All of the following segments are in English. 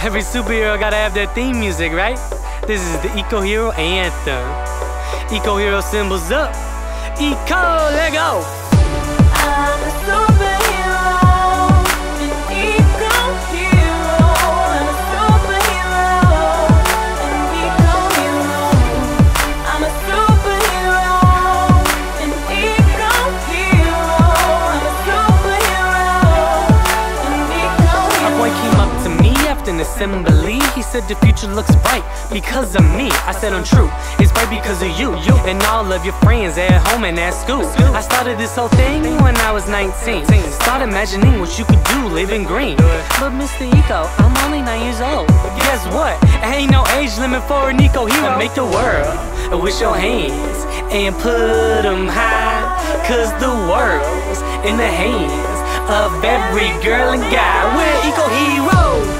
Every superhero gotta have their theme music, right? This is the EcoHero Anthem. EcoHero symbols up. Eco, let go. I'm a superhero, an EcoHero. I'm a superhero, an EcoHero. I'm a superhero, an EcoHero. I'm a superhero, an EcoHero. A boy came up to me after an assembly. He said the future looks bright because of me. I said untrue, it's bright because of you and all of your friends at home and at school. I started this whole thing when I was 19. Start imagining what you could do living green. But Mr. Eco, I'm only 9 years old. Guess what? Ain't no age limit for an EcoHero. Make the world with your hands and put them high, cause the world's in the hands of every girl and guy. We're EcoHeroes.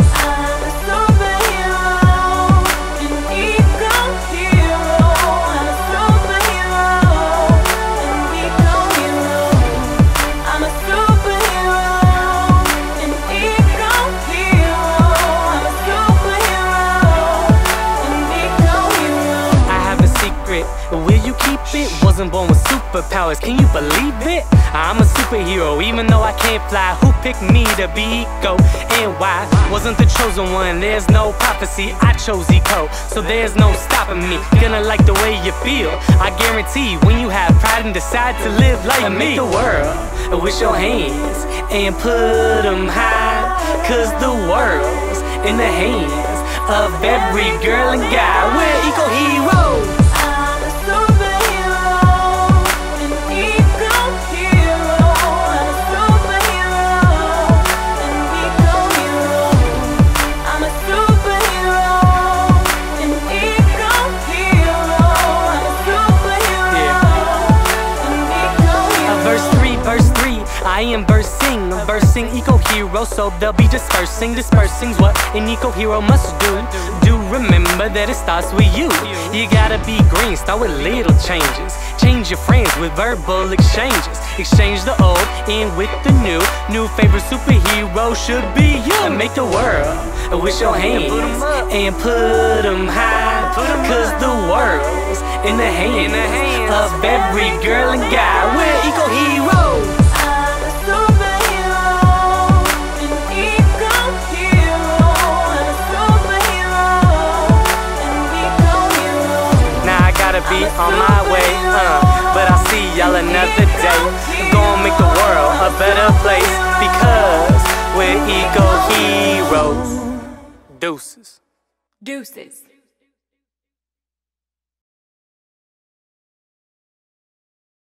Will you keep it? Wasn't born with superpowers, can you believe it? I'm a superhero, even though I can't fly. Who picked me to be Eco and why? Wasn't the chosen one, there's no prophecy. I chose Eco, so there's no stopping me. Gonna like the way you feel, I guarantee. When you have pride and decide to live like me. Make the world with your hands and put them high, cause the world's in the hands of every girl and guy. We're EcoHeroes. I am versing EcoHero, so they'll be dispersing's what an EcoHero must do. Do remember that it starts with you. You gotta be green, start with little changes. Change your friends with verbal exchanges. Exchange the old in with the new. New favorite superhero should be you. And make the world with your hands and put them high, cause the world's in the hands of every girl and guy. We're EcoHeroes. Be on my way, but I'll see y'all another day. Gonna make the world a better place because we're EcoHeroes. Deuces. Deuces.